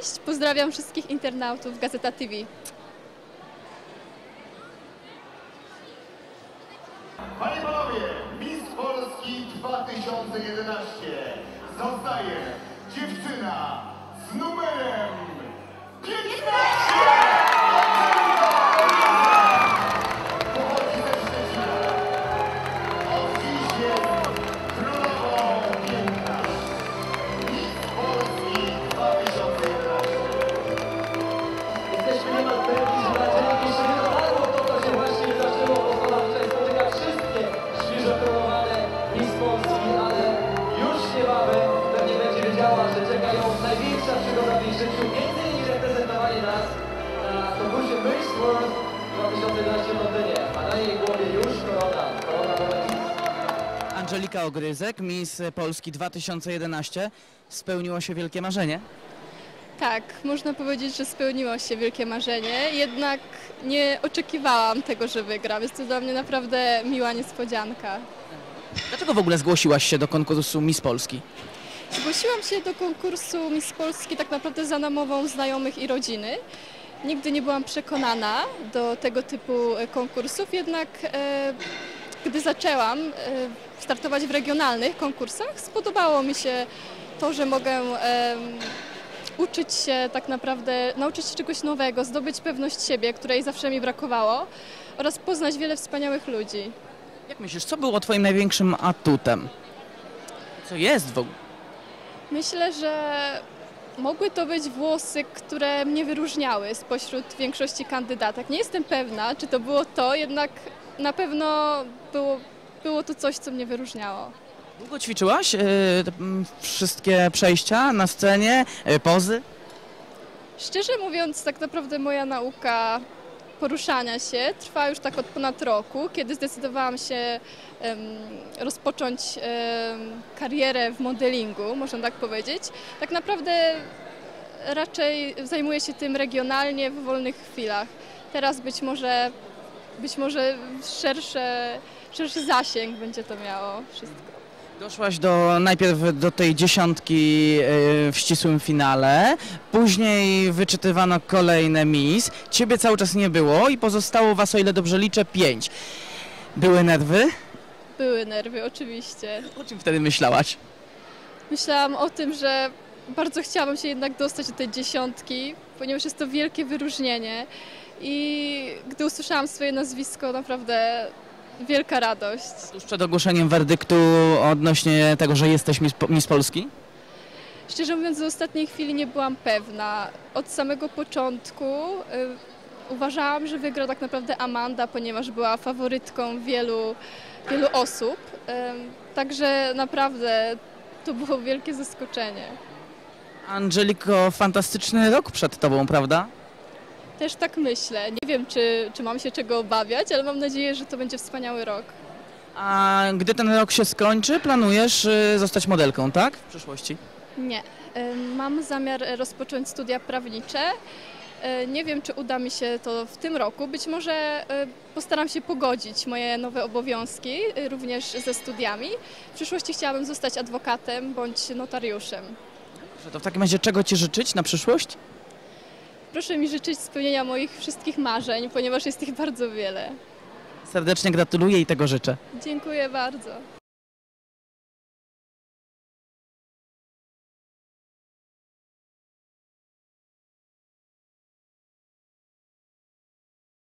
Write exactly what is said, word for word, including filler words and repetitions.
Cześć, pozdrawiam wszystkich internautów Gazeta T V. Panie i panowie, Miss Polski dwa tysiące jedenaście zostaje dziewczyna z numerem piętnaście! Pochodzi ze Szczecina. Od dziś jest królową piękna. Miss Polski dwa tysiące jedenaście. Jesteśmy niemal pewni, że na dzień jeszcze nie dotarło to, co się właśnie wydarzyło, bo pana tutaj spotyka wszystkie świeżo koronowane Miss Polski, ale już niebawem pewnie będzie wiedziała, że czeka ją największa przygoda w jej życiu, między innymi reprezentowanie nas na konkursie Miss World dwa tysiące jedenaście w Londynie, a na jej głowie już korona, korona Boletis. Angelika Ogryzek, Miss Polski dwa tysiące jedenaście. Spełniło się wielkie marzenie? Tak, można powiedzieć, że spełniło się wielkie marzenie, jednak nie oczekiwałam tego, że wygram. Jest to dla mnie naprawdę miła niespodzianka. Dlaczego w ogóle zgłosiłaś się do konkursu Miss Polski? Zgłosiłam się do konkursu Miss Polski tak naprawdę za namową znajomych i rodziny. Nigdy nie byłam przekonana do tego typu konkursów, jednak e, gdy zaczęłam e, startować w regionalnych konkursach, spodobało mi się to, że mogę e, uczyć się tak naprawdę, nauczyć się czegoś nowego, zdobyć pewność siebie, której zawsze mi brakowało, oraz poznać wiele wspaniałych ludzi. Jak myślisz, co było twoim największym atutem? Co jest w ogóle? Myślę, że mogły to być włosy, które mnie wyróżniały spośród większości kandydatek. Nie jestem pewna, czy to było to, jednak na pewno było, było to coś, co mnie wyróżniało. Długo ćwiczyłaś yy, te, mm, wszystkie przejścia na scenie, yy, pozy? Szczerze mówiąc, tak naprawdę moja nauka poruszania się trwa już tak od ponad roku, kiedy zdecydowałam się um, rozpocząć um, karierę w modelingu, można tak powiedzieć. Tak naprawdę raczej zajmuję się tym regionalnie, w wolnych chwilach. Teraz być może, być może szersze, szerszy zasięg będzie to miało wszystko. Doszłaś do, najpierw do tej dziesiątki yy, w ścisłym finale, później wyczytywano kolejne Miss, ciebie cały czas nie było i pozostało was, o ile dobrze liczę, pięć. Były nerwy? Były nerwy, oczywiście. O czym wtedy myślałaś? Myślałam o tym, że bardzo chciałabym się jednak dostać do tej dziesiątki, ponieważ jest to wielkie wyróżnienie i gdy usłyszałam swoje nazwisko, naprawdę wielka radość. Tuż przed ogłoszeniem werdyktu odnośnie tego, że jesteś Miss, Miss Polski? Szczerze mówiąc, do ostatniej chwili nie byłam pewna. Od samego początku y, uważałam, że wygra tak naprawdę Amanda, ponieważ była faworytką wielu, wielu osób. Y, także naprawdę to było wielkie zaskoczenie. Angeliko, fantastyczny rok przed tobą, prawda? Też tak myślę. Nie wiem, czy, czy mam się czego obawiać, ale mam nadzieję, że to będzie wspaniały rok. A gdy ten rok się skończy, planujesz y, zostać modelką, tak? W przyszłości? Nie. Y, Mam zamiar rozpocząć studia prawnicze. Y, Nie wiem, czy uda mi się to w tym roku. Być może y, postaram się pogodzić moje nowe obowiązki, y, również ze studiami. W przyszłości chciałabym zostać adwokatem bądź notariuszem. Dobrze, to w takim razie czego ci życzyć na przyszłość? Proszę mi życzyć spełnienia moich wszystkich marzeń, ponieważ jest ich bardzo wiele. Serdecznie gratuluję i tego życzę. Dziękuję bardzo.